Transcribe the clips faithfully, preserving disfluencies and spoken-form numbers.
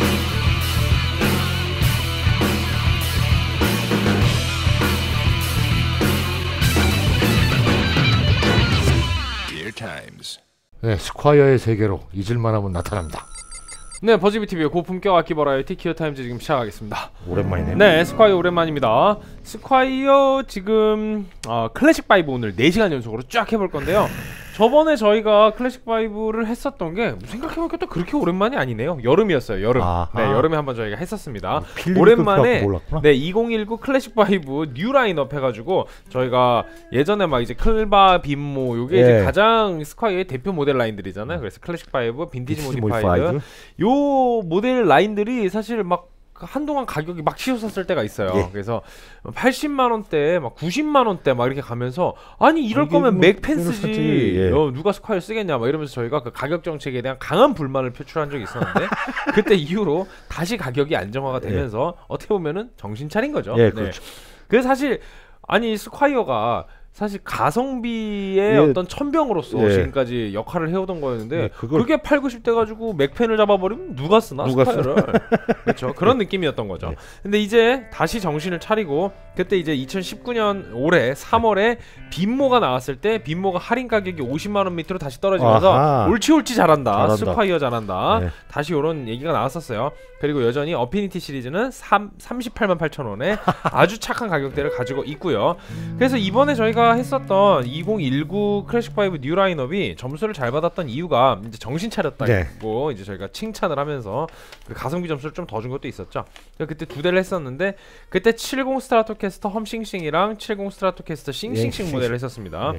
네, 스콰이어의 세계로 잊을만하면 나타납니다. 네, 버즈비티비의 고품격 악기 버라이어티 기어타임즈 지금 시작하겠습니다. 오랜만이네요. 네, 스콰이어 오랜만입니다. 스콰이어 지금 어, 클래식 파이브 오늘 네 시간 연속으로 쫙 해볼 건데요. 저번에 저희가 클래식 파이브를 했었던 게 생각해보니까 또 그렇게 오랜만이 아니네요. 여름이었어요. 여름. 아하. 네, 여름에 한번 저희가 했었습니다. 오랜만에 네, 이천십구 클래식 파이브 뉴 라인업 해가지고 저희가 예전에 막 이제 클바, 빈모 요게 예. 이제 가장 스콰이어의 대표 모델 라인들이잖아요. 그래서 클래식 파이브, 빈티지 모디파이드 요 모델 라인들이 사실 막 한동안 가격이 막 치솟았을 때가 있어요. 예. 그래서 팔십만 원대, 막 구십만 원대 막 이렇게 가면서 아니 이럴 거면 뭐 맥펜 쓰지 예. 어, 누가 스콰이어 쓰겠냐 막 이러면서 저희가 그 가격 정책에 대한 강한 불만을 표출한 적이 있었는데 그때 이후로 다시 가격이 안정화가 되면서 예. 어떻게 보면은 정신 차린 거죠. 예, 그렇죠. 네. 그래서 사실 아니 스콰이어가 사실 가성비의 예. 어떤 천병으로서 예. 지금까지 역할을 해오던 거였는데 예, 그걸... 그게 팔, 구십 대 가지고 맥펜을 잡아버리면 누가 쓰나? 누가 스콰이어를 그렇죠. 그런 예. 느낌이었던 거죠. 예. 근데 이제 다시 정신을 차리고 그때 이제 이천십구 년 올해 삼월에 빈모가 나왔을 때 빈모가 할인 가격이 오십만 원 밑으로 다시 떨어지면서 아하. 옳지 옳지 잘한다. 잘한다. 스콰이어 잘한다. 예. 다시 이런 얘기가 나왔었어요. 그리고 여전히 어피니티 시리즈는 삼십팔만 팔천 원에 아주 착한 가격대를 가지고 있고요. 그래서 이번에 저희가 했었던 이천십구 클래식 파이브 뉴 라인업이 점수를 잘 받았던 이유가 이제 정신 차렸다고 네. 이제 저희가 칭찬을 하면서 그 가성비 점수를 좀 더 준 것도 있었죠. 그때 두 대를 했었는데 그때 칠십 스트라토캐스터 험싱싱이랑 칠십 스트라토캐스터 싱싱싱 예, 모델을 했었습니다. 예.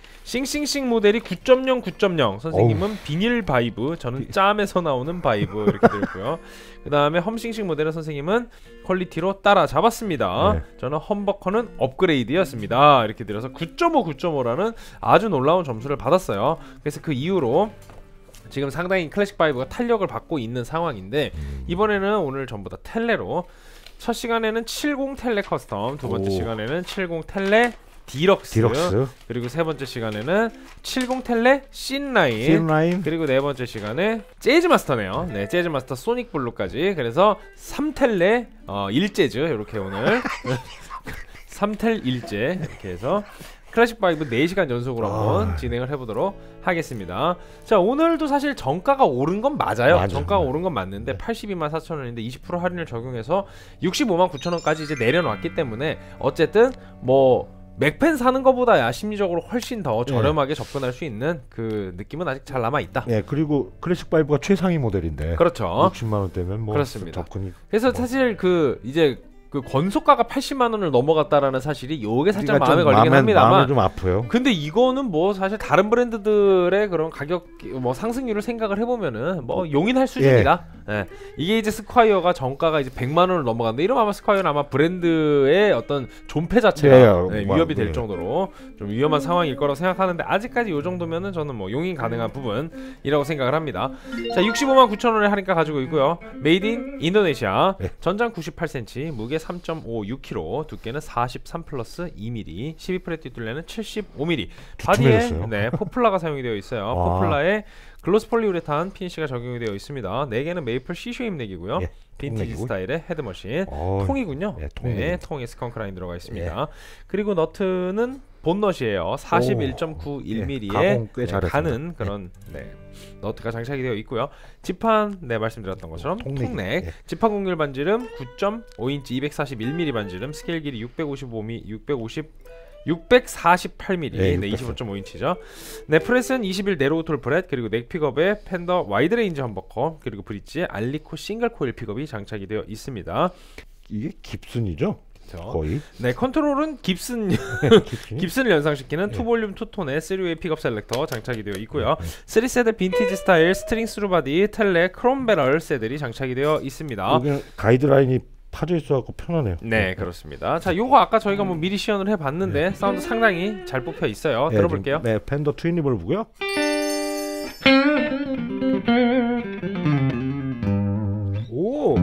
싱싱싱 모델이 구 점 영, 구 점 영 선생님은 어우. 비닐 바이브, 저는 짬에서 나오는 바이브 이렇게 되고요. 그 다음에 험싱싱 모델은 선생님은 퀄리티로 따라잡았습니다. 네. 저는 험버커는 업그레이드였습니다. 이렇게 들어서 구 점 오, 구 점 오라는 아주 놀라운 점수를 받았어요. 그래서 그 이후로 지금 상당히 클래식 파이브가 탄력을 받고 있는 상황인데 이번에는 오늘 전부 다 텔레로 첫 시간에는 칠십 텔레 커스텀, 두 번째 오. 시간에는 칠십 텔레 디럭스, 디럭스 그리고 세 번째 시간에는 칠십 텔레 씬라인, 씬라인 그리고 네 번째 시간에 재즈 마스터네요. 네, 재즈 마스터 소닉 블루까지. 그래서 삼 텔레 어, 일재즈 이렇게 오늘 삼 텔 일재 이렇게 해서 클래식 파이브 네 시간 연속으로 한번 아... 진행을 해보도록 하겠습니다. 자, 오늘도 사실 정가가 오른 건 맞아요. 맞아. 정가가 오른 건 맞는데 네. 팔십이만 사천 원인데 이십 퍼센트 할인을 적용해서 육십오만 구천 원까지 이제 내려놨기 때문에 어쨌든 뭐 맥펜 사는 것보다야 심리적으로 훨씬 더 저렴하게 네. 접근할 수 있는 그 느낌은 아직 잘 남아있다. 네, 그리고 클래식 파이브가 최상위 모델인데 그렇죠. 육십만 원대면 뭐 그렇습니다. 접근이 그래서 뭐. 사실 그 이제 그 건속가가 팔십만 원을 넘어갔다라는 사실이 요게 살짝 마음에 걸리긴 마음에, 합니다만 마음에 좀 아파요. 근데 이거는 뭐 사실 다른 브랜드들의 그런 가격 뭐 상승률을 생각을 해보면은 뭐 용인할 수준이다. 예. 예. 이게 이제 스콰이어가 정가가 이제 백만 원을 넘어갔는데 이러면 아마 스콰이어는 아마 브랜드의 어떤 존폐 자체가 예, 예, 위협이 될 예. 정도로 좀 위험한 상황일 거라고 생각하는데 아직까지 요 정도면은 저는 뭐 용인 가능한 부분이라고 생각을 합니다. 자, 육십오만 구천 원의 할인가 가지고 있고요. 메이드 인 인도네시아, 예. 전장 구십팔 센티미터, 무게 삼 점 오육 킬로그램, 두께는 사십삼 플러스 이 밀리미터, 십이 프렛 뒷둘레는 칠십오 밀리미터. 바디에 네, 포플라가 사용이 되어 있어요. 포플라에 글로스 폴리우레탄 피니시가 적용이 되어 있습니다. 네 개는 메이플 시쇼 힘내기고요. 예, 빈티지 통내기고. 스타일의 헤드머신. 어, 통이군요. 예, 통 네, 통에 스컹크 라인 들어가 있습니다. 예. 그리고 너트는 본넛이에요. 사십일 점 구일 밀리미터의 예, 네, 가는 그런 예. 네, 너트가 장착이 되어 있고요. 지판 네 말씀드렸던 것처럼 통넥, 통넥. 예. 지판 곡률 반지름 구 점 오 인치 이백사십일 밀리미터 반지름, 스케일 길이 육백오십오 밀리미터, 육백오십 육백사십팔 밀리미터, 네, 네, 이십오 점 오 인치죠. 네, 프렛은 이십일 네로우톨 프렛, 그리고 넥 픽업에 펜더 와이드 레인지 험버커, 그리고 브릿지에 알리코 싱글 코일 픽업이 장착이 되어 있습니다. 이게 깁슨이죠? 거의. 네, 컨트롤은 깁슨 깁슨을 연상시키는 투 볼륨 투 톤의 쓰리 웨이 픽업 셀렉터 장착이 되어 있고요. 쓰리 세대 빈티지 스타일 스트링 스루 바디 텔레 크롬 배럴 세들이 장착이 되어 있습니다. 여기 가이드라인이 파져 있어갖고 편하네요. 네, 그렇습니다. 자, 요거 아까 저희가 뭐 미리 시연을 해봤는데 네. 사운드 상당히 잘 뽑혀 있어요. 네, 들어볼게요. 네, 펜더 트윈 리볼브고요. 오.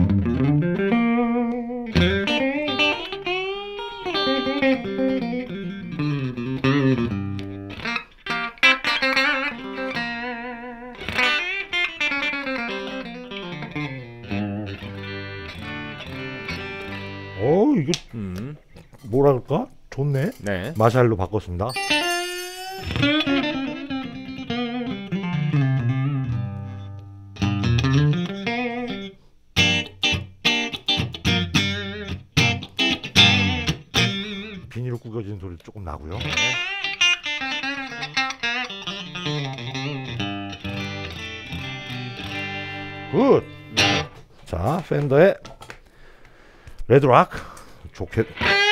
오 이거 음. 뭐랄까 좋네. 네. 마샬로 바꿨습니다. 비닐로 구겨진 소리 조금 나고요. 네. 굿. 네. 자, 팬더의 레드락 좋게.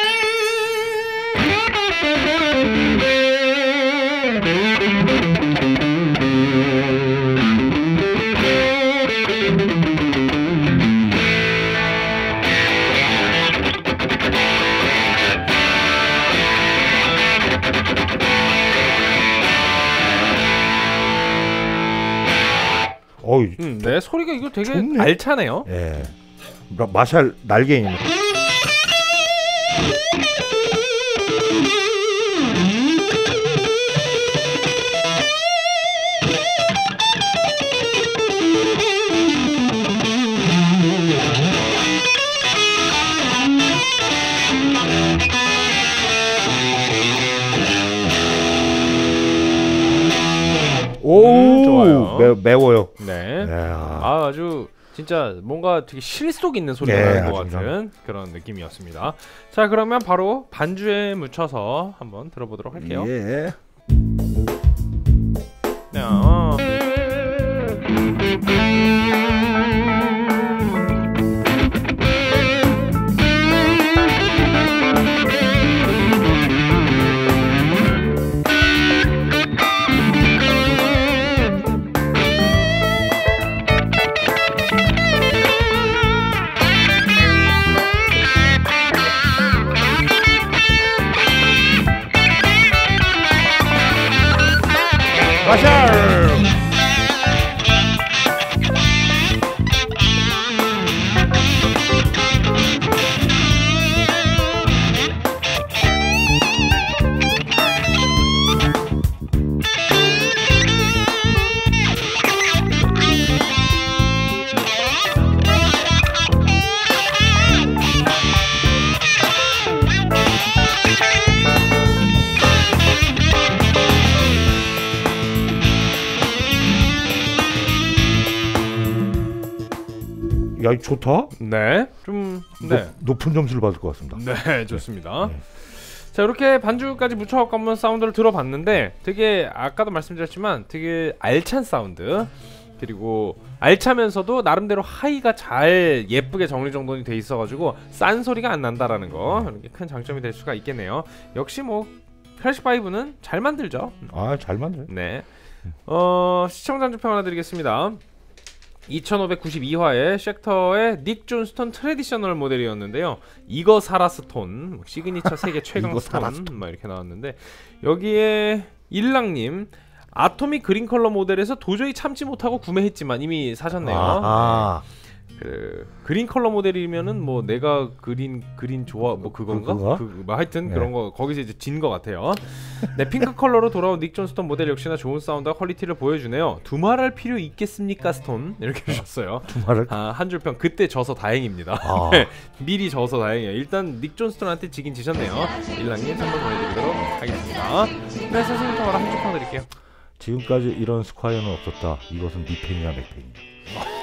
어이, 음, 네 소리가 이거 되게 좋네. 알차네요. 예, 마샬 날개인. 오, 음, 좋아요. 매, 매워요. 네. 아, 아주 진짜 뭔가 되게 실속 있는 소리가 네, 나는 것 같은 좀. 그런 느낌이었습니다. 자, 그러면 바로 반주에 묻혀서 한번 들어보도록 할게요. 예. 네. 어. 마샬! 야, 좋다. 네, 좀 네. 높, 높은 점수를 받을 것 같습니다. 네, 좋습니다. 네. 자, 이렇게 반주까지 묻혀갖고 한번 사운드를 들어봤는데 되게 아까도 말씀드렸지만 되게 알찬 사운드, 그리고 알차면서도 나름대로 하이가 잘 예쁘게 정리정돈이 돼 있어가지고 싼 소리가 안 난다라는 거, 이런 게 큰 장점이 될 수가 있겠네요. 역시 뭐 클래식 파이브는 잘 만들죠. 아, 잘 만들어요. 네. 어, 시청자 한줄평 하나 드리겠습니다. 이천오백구십이 화의 쉑터의 닉 존스톤 트래디셔널 모델이었는데요. 이거 사라 스톤, 시그니처 세계 최강 스톤 막 이렇게 나왔는데, 여기에 일랑님 아토믹 그린 컬러 모델에서 도저히 참지 못하고 구매했지만 이미 사셨네요. 아, 네. 그 그린 컬러 모델이면은 뭐 내가 그린 그린 좋아 뭐 그건가? 그, 뭐 하여튼 네. 그런 거 거기서 이제 진 것 같아요. 네, 핑크 컬러로 돌아온 닉 존스톤 모델 역시나 좋은 사운드와 퀄리티를 보여주네요. 두말할 필요 있겠습니까, 스톤? 이렇게 주셨어요. 두말을? 아, 한 줄평. 그때 져서 다행입니다. 아. 네, 미리 져서 다행이에요. 일단 닉 존스톤한테 지긴 지셨네요. 일랑님 선물 보내드리도록 하겠습니다. 네, 선생님 통화로 한 줄평 드릴게요. 지금까지 이런 스콰이어는 없었다. 이것은 니 팬이야, 맥 팬이야.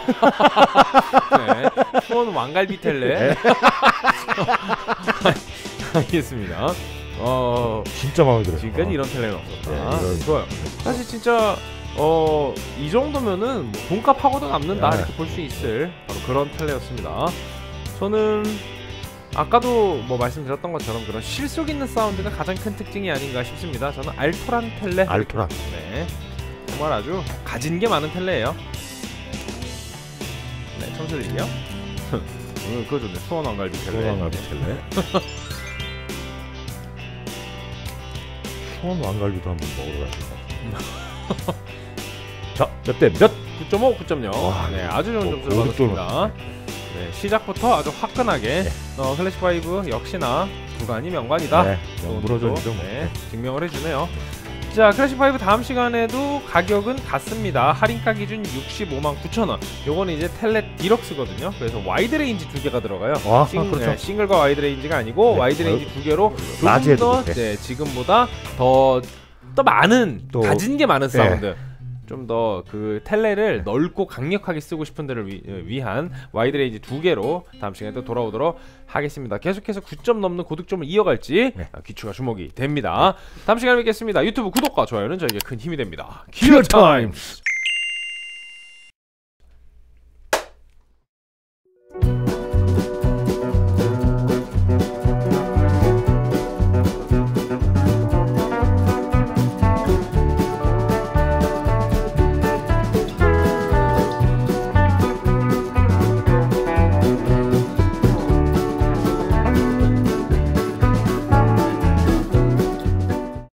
네, 수원 왕갈비 텔레. 알겠습니다. 어, 진짜 마음에 들어요. 지금까지 어. 이런 텔레는 없었다. 네, 이런... 좋아요. 사실 진짜 어, 이 정도면은 뭐 돈값하고도 남는다, 네. 이렇게 볼 수 있을 바로 그런 텔레였습니다. 저는 아까도 뭐 말씀드렸던 것처럼 그런 실속 있는 사운드가 가장 큰 특징이 아닌가 싶습니다. 저는 알토란 텔레. 알토란. 네, 정말 아주 가진 게 많은 텔레예요. 네, 청소들이요. 오늘 그거 좋네. 수원 왕갈비 텔레. 수원 왕갈비 텔레. 수원 왕갈비도 한번 먹으러 가야 돼. 자, 몇 대 몇? 구 점 오, 구 점 영. 와, 네, 아주 좋은 어, 점수를 받았습니다. 네, 시작부터 아주 화끈하게 네. 어, 클래식 파이브 역시나 구간이 명관이다. 네, 물어줘야죠. 네, 증명을 해주네요. 자, 클래식오 다음 시간에도 가격은 같습니다. 할인가 기준 육십오만 구천 원. 요거는 이제 텔레 디럭스거든요. 그래서 와이드 레인지 두 개가 들어가요. 아, 싱, 그렇죠. 네, 싱글과 와이드 레인지가 아니고 네. 와이드 레인지 두 개로 조금 더 네, 지금보다 더, 더 많은 또, 가진 게 많은 사운드. 네. 좀 더 그 텔레를 넓고 강력하게 쓰고 싶은 데를 위, 위한 와이드 레인지 두 개로 다음 시간에 또 돌아오도록 하겠습니다. 계속해서 구 점 넘는 고득점을 이어갈지 네. 귀추가 주목이 됩니다. 다음 시간에 뵙겠습니다. 유튜브 구독과 좋아요는 저에게 큰 힘이 됩니다. 기어 타임스.